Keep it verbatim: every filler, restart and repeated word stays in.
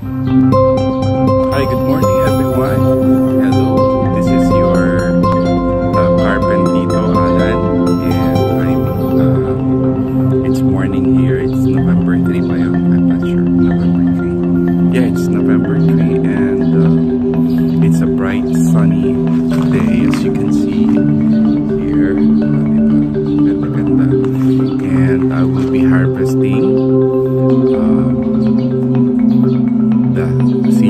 Hi, good morning everyone. Hello, this is your uh, Carpentito Alan, and I'm, uh, it's morning here. It's November third by I'm not sure, November third. Yeah, it's November third, and uh, it's a bright sunny day, as you can see here. Ganda, ganda. And I will be harvesting uh, the